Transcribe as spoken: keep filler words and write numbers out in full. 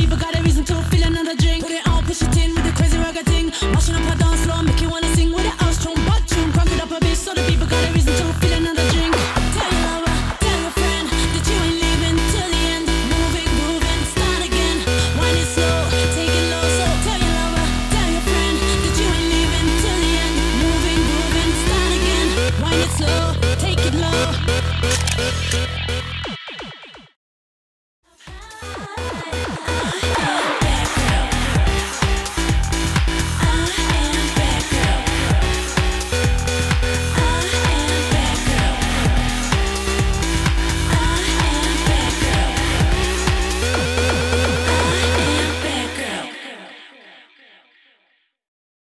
people got a reason to feel another drink. Put it on, push it in with the crazy ragga ting. Mashing up a dance floor, make you wanna sing with the house tune, butt tune. Crank it up a bit so the people got a reason to feel another drink. Tell your lover, tell your friend that you ain't leaving till the end. Moving, moving, start again. Wind it slow, take it low. So tell your lover, tell your friend that you ain't leaving till the end. Moving, moving, start again. Wind it slow.